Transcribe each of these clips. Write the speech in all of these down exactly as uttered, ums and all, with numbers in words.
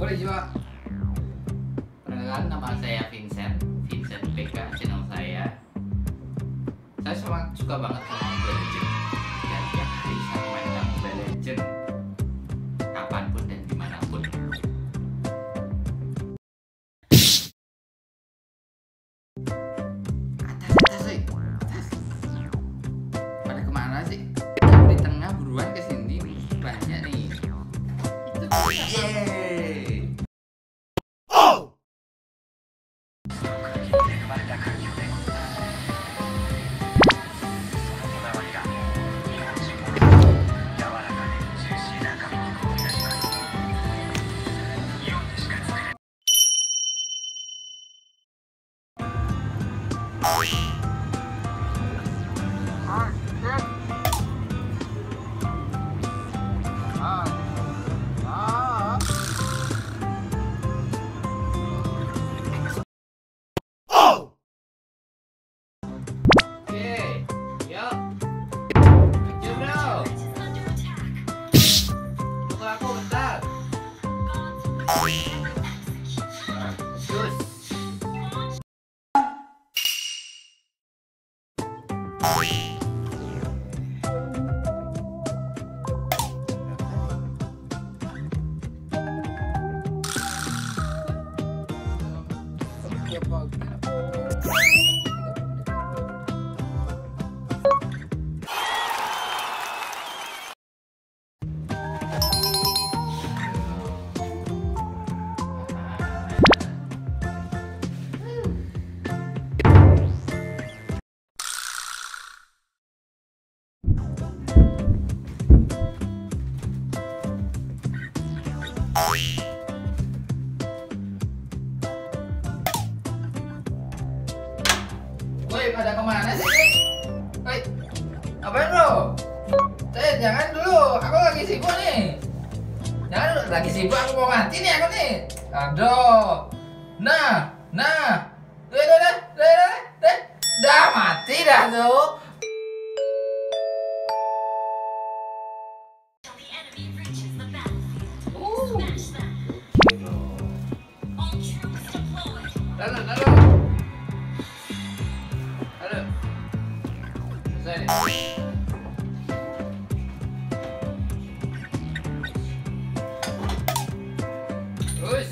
Konnichiwa. Perkenalkan, nama saya Vincent, Vincent P K channel saya. Saya sangat suka banget sama Mobile Legends. Dan tiap hari saya mainkan Mobile Legends, kapanpun dan dimanapun. Atas, atas, sih, atas. Pada kemana sih? Di tengah buruan ke sini, banyak nih. Itu yeay. Oh. Woi, pada kemana sih? Woi, ngapain bro? Eh, jangan dulu, aku lagi sibuk nih. Jangan dulu, lagi sibuk, aku mau mati nih aku nih. Aduh, nah, nah, udah, udah, udah, udah, udah, udah, udah mati dah tuh. Lalu, lalu. Halo. Selesai nih. Terus.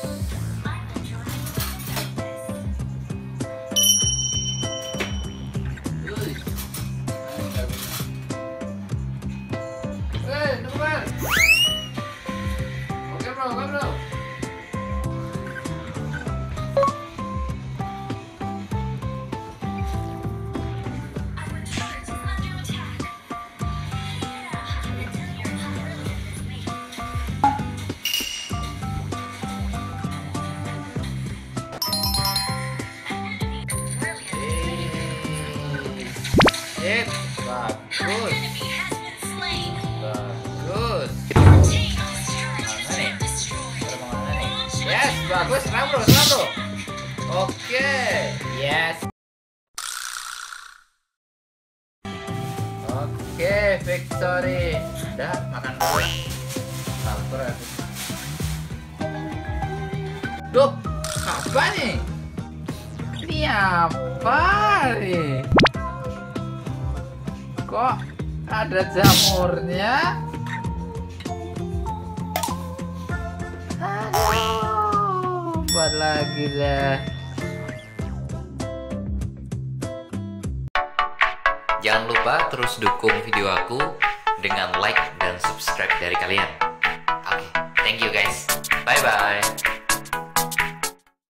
Terus. Eh, teman. Oke bro, oke bro. Sip, bagus, bagus. Mana nih? Udah kemana nih? Yes, bagus, tenang bro, tenang bro. Oke, yes. Oke, victory. Udah, makan dulu. Lapar aku. Duh, apa nih? Ini apa nih? Kok ada jamurnya? Aduh, buat lagi deh. Jangan lupa terus dukung video aku dengan like dan subscribe dari kalian. Oke, thank you guys. Bye bye.